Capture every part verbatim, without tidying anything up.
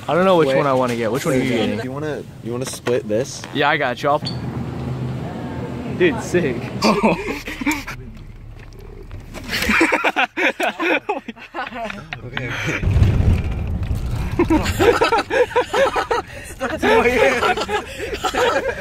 I don't know which Wait. one I want to get. Which one are you getting? You wanna you wanna split this? Yeah, I got you. I'll... Dude, sick. Okay, okay. That's my hand.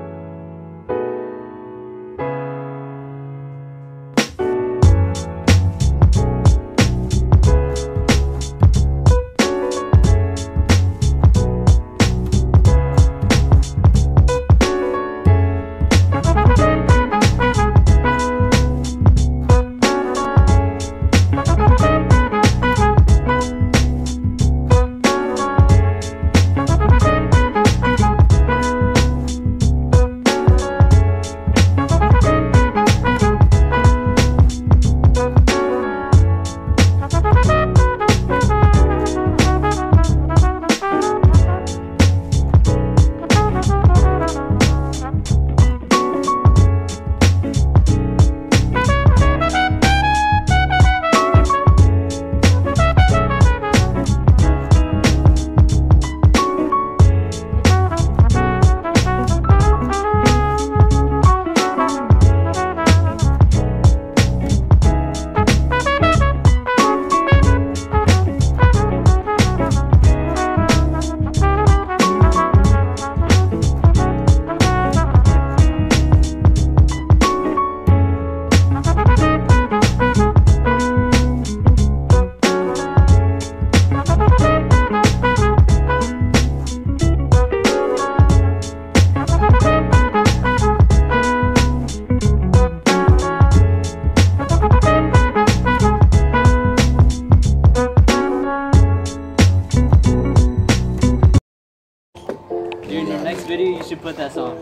Dude, in your next video, you should put that song.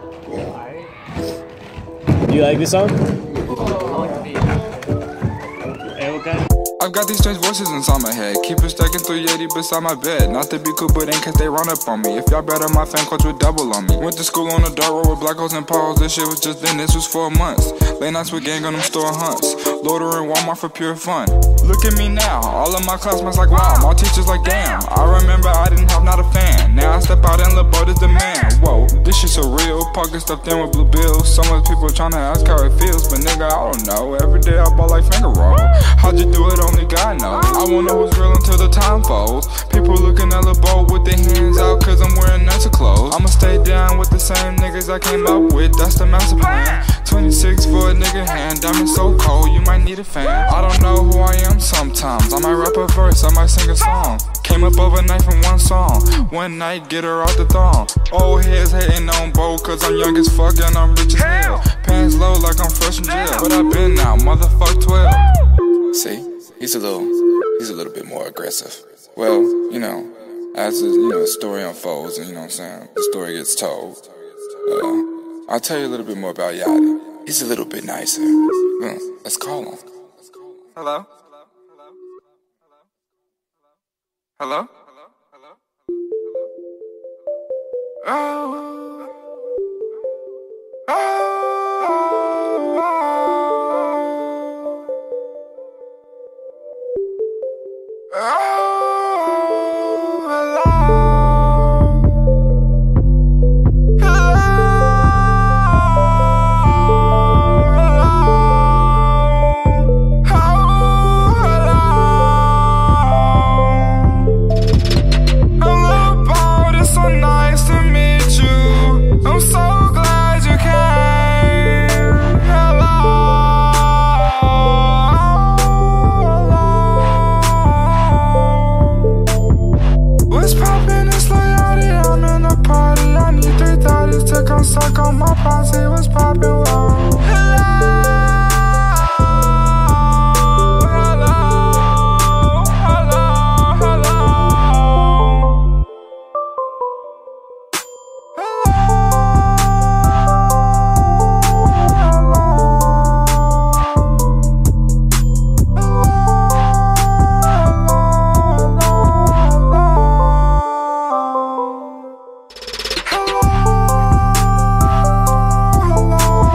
Do you like this song? I've got these strange voices inside my head. Keep it stacking three eighty beside my bed. Not to be cool, but in case they run up on me. If y'all better, my fan coach would double on me. Went to school on a dark road with black holes and potholes. This shit was just then, this was four months. Late nights with gang on them store hunts. Loitering Walmart for pure fun. Look at me now, all of my classmates like wow. My teachers like damn. I remember I didn't have not a fan. Now I step out and LeBeau is the man. Whoa, this shit so real. Pocket stuffed in with blue bills. Some of the people trying to ask how it feels, but nigga, I don't know. Every day I ball like finger roll. How'd you do it? Only God knows. I won't know what's real until the time folds. People looking at LeBeau with their hands out cause I'm wearing nicer clothes. I'ma stay down with the same niggas I came up with. That's the master plan. twenty-six for a nigga hand. Diamond so cold, you might need a fan. I don't know who I am sometimes. I might rap a verse, I might sing a song. Came up overnight from one song. One night, get her out the thong. Old heads hating on Bo cause I'm young as fuck and I'm rich as hell. Pants low like I'm fresh from jail. But I been now, motherfuck twelve. See? He's a little, he's a little bit more aggressive. Well, you know, as the, you know, the story unfolds and, you know what I'm saying, the story gets told, uh, I'll tell you a little bit more about Yachty. He's a little bit nicer. Mm, let's call him. Hello? Hello? Oh. Oh. Suck on my posse, was poppin' low. Hello.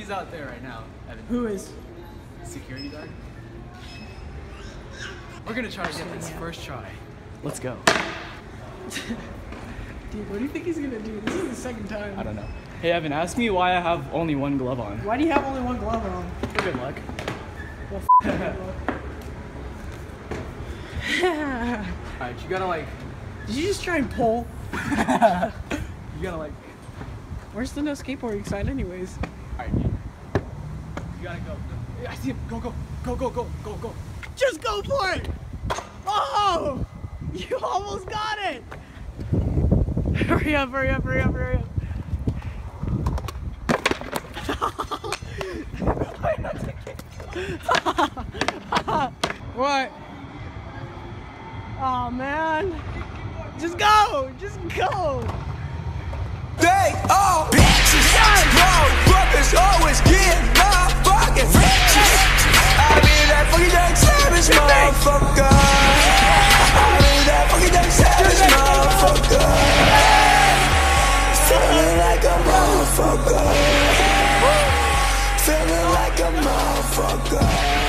Who's out there right now, Evan? Who is? Security guard? We're gonna try to get this first try. Let's go. Dude, what do you think he's gonna do? This is the second time. I don't know. Hey Evan, ask me why I have only one glove on. Why do you have only one glove on? For good luck. Well, f good luck. Alright, you gotta like... Did you just try and pull? You gotta like... Where's the no skateboarding sign anyways? Alright, you, you gotta go. I see him. Go, go. Go, go, go, go, go. Just go for it! Oh! You almost got it! Hurry up, hurry up, hurry up, hurry up. What? Oh man. Just go! Just go! They all bitches, motherfuckers always get motherfucking riches. I mean that fucking young savage motherfucker. I mean that fucking young savage motherfucker. Feeling like a motherfucker. Feeling like a motherfucker.